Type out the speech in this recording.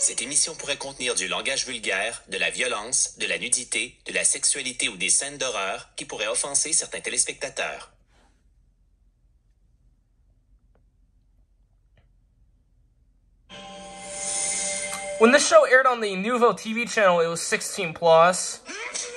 Cette émission pourrait contenir du langage vulgaire, de la violence, de la nudité, de la sexualité ou des scènes d'horreur qui pourraient offenser certains téléspectateurs. When this show aired on the Nouveau TV channel, it was 16+.